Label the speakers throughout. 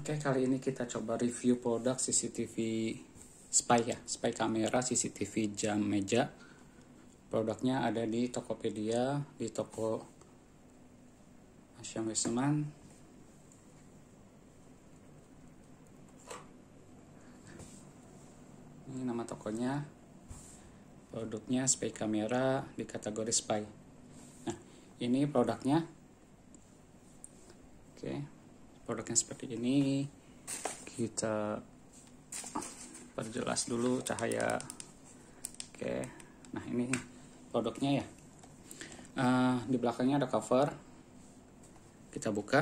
Speaker 1: Oke, kali ini kita coba review produk CCTV Spy ya, Spy kamera CCTV jam meja. Produknya ada di Tokopedia, di toko Asia Weseman. Ini nama tokonya. Produknya Spy kamera di kategori Spy. Nah, ini produknya. Oke. Produknya seperti ini. Kita perjelas dulu cahaya. Oke, nah ini produknya ya. Di belakangnya ada cover. Kita buka.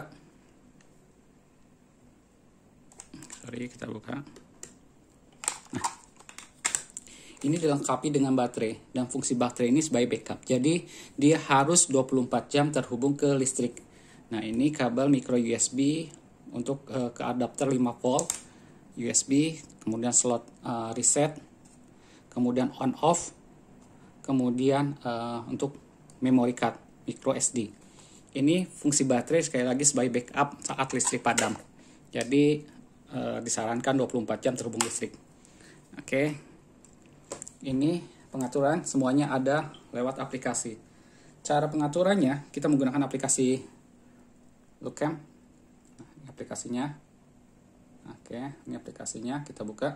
Speaker 1: Kita buka. Nah, ini dilengkapi dengan baterai, dan fungsi baterai ini sebagai backup. Jadi dia harus 24 jam terhubung ke listrik. Nah, ini kabel micro USB untuk ke adapter 5 volt USB, kemudian slot reset, kemudian on off, kemudian untuk memory card micro SD. Ini fungsi baterai sekali lagi sebagai backup saat listrik padam. Jadi disarankan 24 jam terhubung listrik. Oke. Ini pengaturan semuanya ada lewat aplikasi. Cara pengaturannya kita menggunakan aplikasi Lookcam. Nah, ini aplikasinya. Oke, ini aplikasinya, kita buka.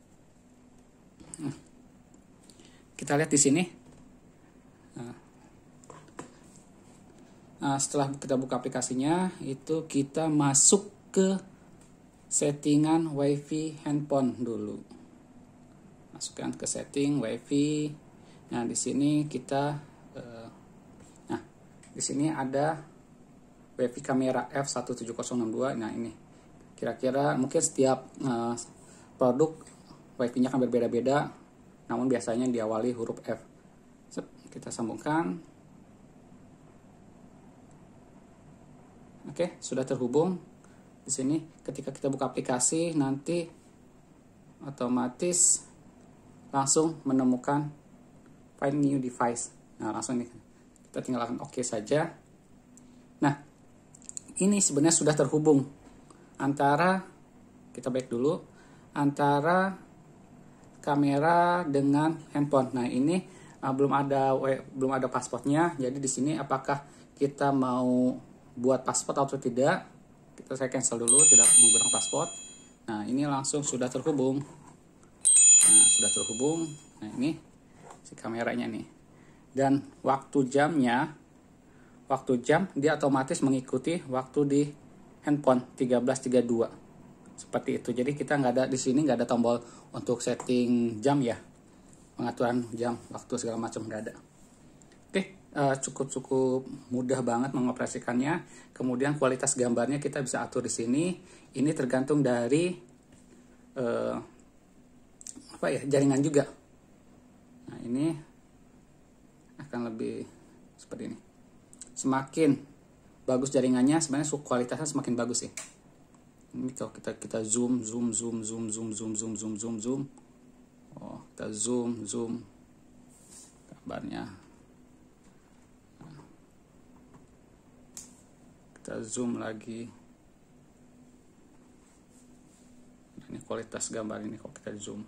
Speaker 1: Kita lihat di sini. Setelah kita buka aplikasinya, itu kita masuk ke settingan WiFi handphone dulu. Masukkan ke setting WiFi. Nah, di sini kita di sini ada WiFi kamera F17062. Nah, ini kira-kira mungkin setiap produk WiFi-nya akan berbeda-beda, namun biasanya diawali huruf F. Kita sambungkan. Oke, sudah terhubung. Di sini ketika kita buka aplikasi nanti otomatis langsung menemukan find new device. Nah, langsung nih kita tinggal oke saja. Nah, ini sebenarnya sudah terhubung antara, kita back dulu, antara kamera dengan handphone. Nah, ini belum ada pasportnya. Jadi di sini apakah kita mau buat paspor atau tidak? Saya cancel dulu, tidak menggunakan paspor. Nah, ini langsung sudah terhubung. Nah, sudah terhubung. Nah, ini si kameranya nih. Dan waktu jam dia otomatis mengikuti waktu di handphone 13.32 seperti itu. Jadi kita nggak ada di sini, nggak ada tombol untuk setting jam ya, pengaturan jam, waktu segala macam nggak ada. Oke, cukup mudah banget mengoperasikannya. Kemudian kualitas gambarnya kita bisa atur di sini. Ini tergantung dari jaringan juga. Nah, ini akan lebih seperti ini. Semakin bagus jaringannya, sebenarnya kualitasnya semakin bagus sih. Ini kalau kita zoom. Oh, kita zoom gambarnya. Kita zoom lagi. Ini kualitas gambar ini kalau kita zoom.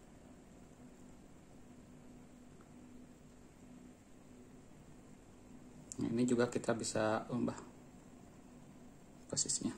Speaker 1: Nah, ini juga kita bisa ubah posisinya.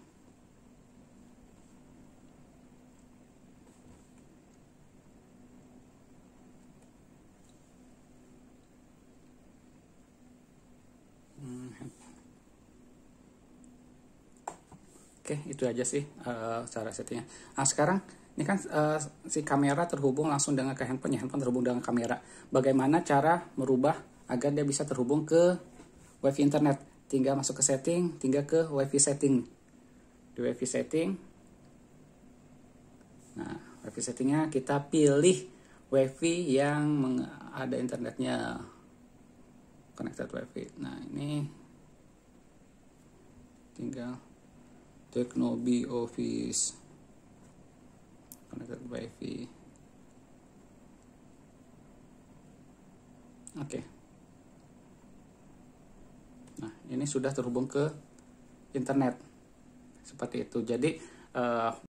Speaker 1: Oke, itu aja sih cara settingnya. Nah, sekarang ini kan si kamera terhubung langsung dengan ke handphone, handphone terhubung dengan kamera. Bagaimana cara merubah agar dia bisa terhubung ke WiFi internet? Tinggal masuk ke setting, tinggal ke WiFi setting. Di WiFi setting. Nah, WiFi settingnya kita pilih WiFi yang ada internetnya, connected WiFi. Nah, ini tinggal Teknobi Office connected WiFi. Oke. Nah, ini sudah terhubung ke internet seperti itu. Jadi